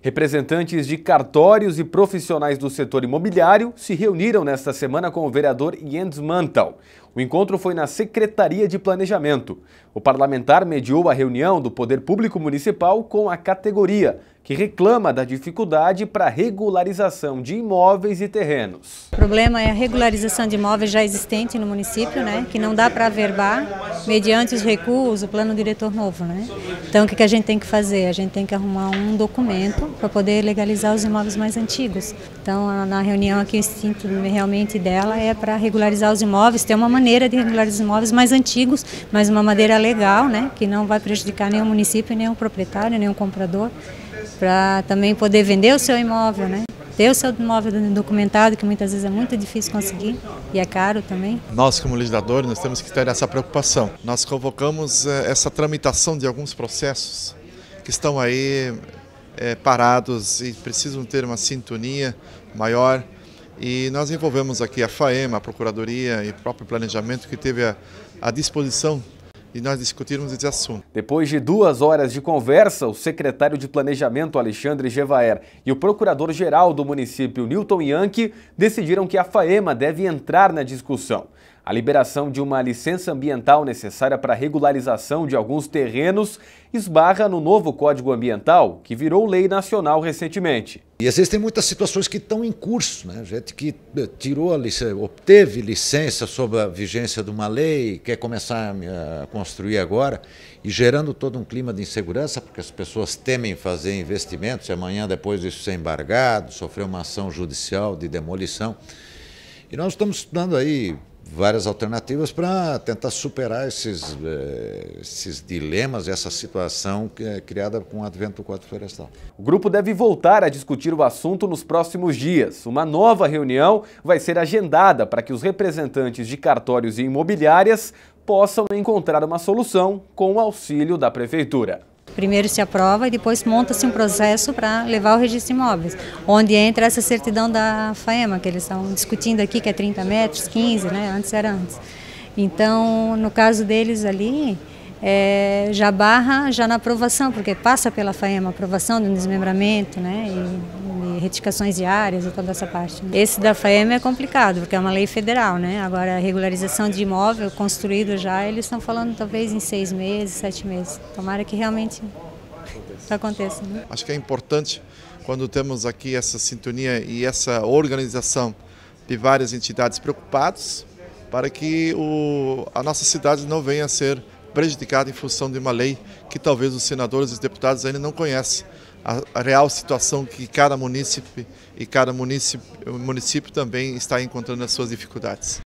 Representantes de cartórios e profissionais do setor imobiliário se reuniram nesta semana com o vereador Jens Mantal. O encontro foi na Secretaria de Planejamento. O parlamentar mediou a reunião do Poder Público Municipal com a categoria, que reclama da dificuldade para a regularização de imóveis e terrenos. O problema é a regularização de imóveis já existentes no município, que não dá para averbar mediante os recuos, o plano diretor novo. Então, o que a gente tem que fazer? A gente tem que arrumar um documento para poder legalizar os imóveis mais antigos. Então, na reunião aqui, o instinto realmente dela é para regularizar os imóveis, ter uma maneira de regularizar os imóveis mais antigos, mas uma maneira legal, que não vai prejudicar nem o município, nem o proprietário, nem o comprador, para também poder vender o seu imóvel, ter o seu imóvel documentado, que muitas vezes é muito difícil conseguir e é caro também. Nós, como legisladores, nós temos que ter essa preocupação. Nós convocamos essa tramitação de alguns processos que estão aí parados e precisam ter uma sintonia maior. E nós envolvemos aqui a FAEMA, a Procuradoria e o próprio Planejamento, que teve à disposição e nós discutirmos esse assunto. Depois de 2 horas de conversa, o secretário de Planejamento, Alexandre Gevaer, e o procurador-geral do município, Newton Yankee, decidiram que a FAEMA deve entrar na discussão. A liberação de uma licença ambiental necessária para a regularização de alguns terrenos esbarra no novo Código Ambiental, que virou lei nacional recentemente. E existem muitas situações que estão em curso, gente que tirou a licença, obteve licença sob a vigência de uma lei, quer começar a construir agora, e gerando todo um clima de insegurança, porque as pessoas temem fazer investimentos e amanhã depois isso ser embargado, sofrer uma ação judicial de demolição. E nós estamos estudando aí várias alternativas para tentar superar esses dilemas, essa situação que é criada com o advento do Código Florestal. O grupo deve voltar a discutir o assunto nos próximos dias. Uma nova reunião vai ser agendada para que os representantes de cartórios e imobiliárias possam encontrar uma solução com o auxílio da Prefeitura. Primeiro se aprova e depois monta-se um processo para levar o registro de imóveis, onde entra essa certidão da FAEMA, que eles estão discutindo aqui, que é 30 metros, 15, antes era antes. Então, no caso deles ali, já barra já na aprovação, porque passa pela FAEMA, aprovação do desmembramento, e retificações diárias e toda essa parte. Esse da FAEMA é complicado, porque é uma lei federal, Agora, a regularização de imóvel construído já, eles estão falando talvez em 6 meses, 7 meses. Tomara que realmente aconteça. Acho que é importante, quando temos aqui essa sintonia e essa organização de várias entidades preocupadas, para que a nossa cidade não venha a ser prejudicada em função de uma lei que talvez os senadores e os deputados ainda não conhecem. A real situação que cada município e cada município também está encontrando as suas dificuldades.